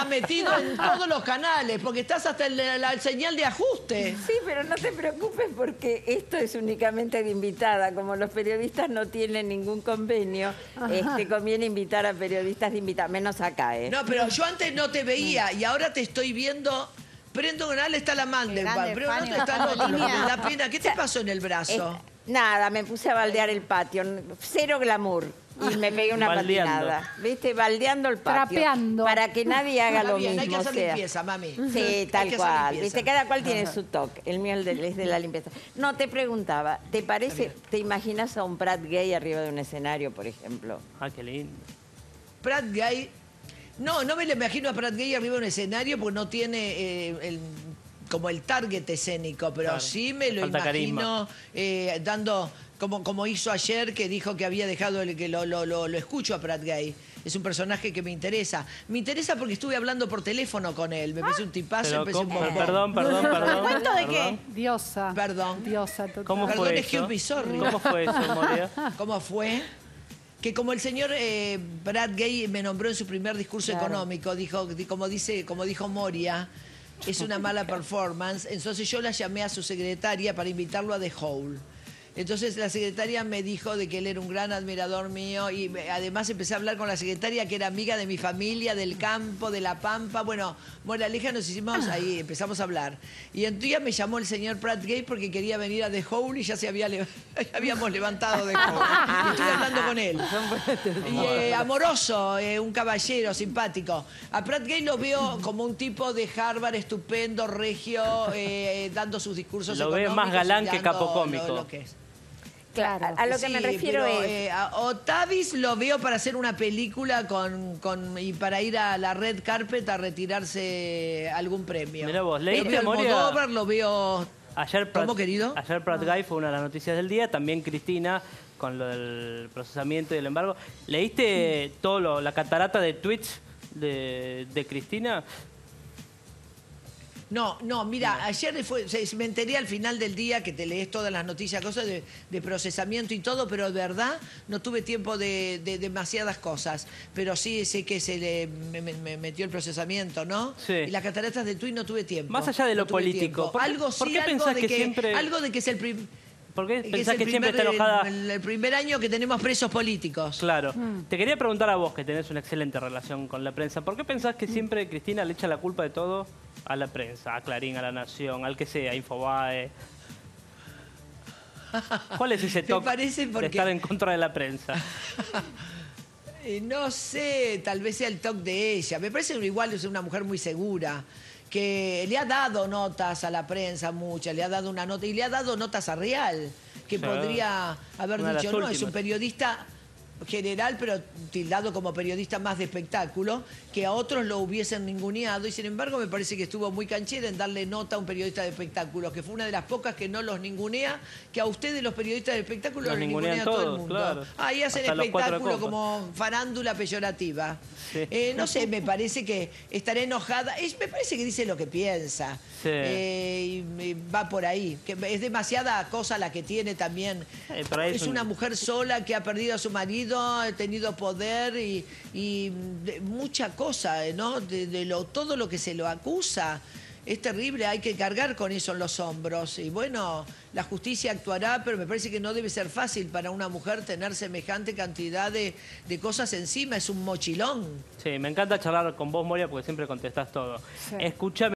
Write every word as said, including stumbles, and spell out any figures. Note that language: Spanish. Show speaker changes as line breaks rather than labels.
metido en todos los canales, porque estás hasta en la, la señal de ajuste.
Sí, pero no te preocupes porque esto es únicamente de invitada. Como los periodistas no tienen ningún convenio, este, conviene invitar a periodistas de invitada, menos acá, ¿eh?
No, pero yo antes no te veía y ahora te estoy viendo. Prendo canal, está la Mandelbaum, pero no está el otro, lo que me da pena. ¿Qué te pasó en el brazo?
Es, nada, me puse a baldear el patio, cero glamour. Y me pegué una
Baldeando.
patinada, ¿viste? Baldeando el patio.
Trapeando.
Para que nadie haga
Está
lo
bien,
mismo.
hay que hacer
o sea.
limpieza, mami.
Sí,
Hay
tal
que hacer
cual.
limpieza.
¿Viste? Cada cual tiene su toque. El mío es de, es de la limpieza. No, te preguntaba, ¿te parece, te imaginas a un Prat gay arriba de un escenario, por ejemplo?
Ah, qué lindo.
Prat Gay. No, no me lo imagino a Prat Gay arriba de un escenario porque no tiene eh, el, como el target escénico, pero
Claro,
sí me lo
falta
imagino eh, dando, como, como hizo ayer, que dijo que había dejado, el, que lo, lo, lo, lo escucho a Prat Gay. Es un personaje que me interesa. Me interesa porque estuve hablando por teléfono con él. Me parece un tipazo,
Pero,
empecé un
¿cómo?
poco.
Perdón, perdón, perdón.
¿Cuento de
perdón.
qué? Diosa.
Perdón.
Diosa total.
¿Cómo
Perdón,
fue
excuse
eso?
me, sorry.
¿Cómo fue eso, Moria?
¿Cómo fue? Que como el señor eh, Prat Gay me nombró en su primer discurso
Claro.
económico, dijo, di- como dice, como dijo Moria, es una mala performance, entonces yo la llamé a su secretaria para invitarlo a The Hole. Entonces la secretaria me dijo de que él era un gran admirador mío y me- además empecé a hablar con la secretaria que era amiga de mi familia, del campo, de La Pampa. Bueno, Moraleja nos hicimos ahí, empezamos a hablar. Y un día me llamó el señor Prat Gay porque quería venir a The Hole y ya se había le- ya habíamos levantado The Hole. Y estoy hablando con él. Y, eh, amoroso, eh, un caballero simpático. A Prat Gay lo veo como un tipo de Harvard estupendo, regio, eh, dando sus discursos
Lo veo
económicos
más galán
y
que
dando
capocómico.
lo- lo que es.
Claro. A, a lo que
Sí,
me refiero
pero,
es...
eh, a Otavis lo veo para hacer una película con, con y para ir a la red carpet a retirarse algún premio.
Mirá vos,
lo
¿leíste,
veo
Moria?
Almodóvar, lo veo...
Ayer
¿Cómo,
Prat-
querido?
Ayer Prat Gay fue una de las noticias del día, también Cristina con lo del procesamiento y el embargo. ¿Leíste todo lo, la catarata de tweets de, de Cristina?
No, no, mira, ayer fue, se- me enteré al final del día que te lees todas las noticias, cosas de, de procesamiento y todo, pero de verdad no tuve tiempo de, de demasiadas cosas. Pero sí sé que se le me, me- me metió el procesamiento, ¿no?
Sí.
Y las cataratas de Tui no tuve tiempo.
Más allá de lo
no tuve
político,
tiempo.
¿por qué-
algo
por
sí,
qué
algo
pensás
de
que
que,
siempre-
algo de que es el primer...
¿Por qué
Que
pensás
es
que
el
siempre
primer,
está enojada?
El, el primer año que tenemos presos políticos.
Claro. Te quería preguntar a vos, que tenés una excelente relación con la prensa. ¿Por qué pensás que siempre Cristina le echa la culpa de todo a la prensa, a Clarín, a La Nación, al que sea, a Infobae? ¿Cuál es ese
Me
toque
parece
de
porque-
estar en contra de la prensa?
Eh, no sé, tal vez sea el toque de ella. Me parece igual es una mujer muy segura, que le ha dado notas a la prensa, muchas, le ha dado una nota, y le ha dado notas a Real, que
Sí.
podría haber
Una de las
dicho, no, es un
últimas.
periodista general, pero tildado como periodista más de espectáculo, que a otros lo hubiesen ninguneado, y sin embargo me parece que estuvo muy canchera en darle nota a un periodista de espectáculos, que fue una de las pocas que no los ningunea, que a ustedes los periodistas de espectáculos
Los
los
ningunean
ningunea todo el
todos,
mundo.
claro.
Ahí hacen
Hasta los cuatro
espectáculo
copas.
como farándula peyorativa.
Sí.
Eh, no sé, me parece que estará enojada. Es- me parece que dice lo que piensa.
Sí.
Eh, y, y va por ahí. Que es demasiada cosa la que tiene también.
Eh, pero ahí
es
es un-
una mujer sola que ha perdido a su marido, ha tenido poder y, y de- mucha cosa, ¿no? De, de lo, todo lo que se lo acusa. Es terrible, hay que cargar con eso en los hombros. Y bueno, la justicia actuará, pero me parece que no debe ser fácil para una mujer tener semejante cantidad de, de cosas encima. Es un mochilón.
Sí, me encanta charlar con vos, Moria, porque siempre contestás todo.
Sí.
Escuchame.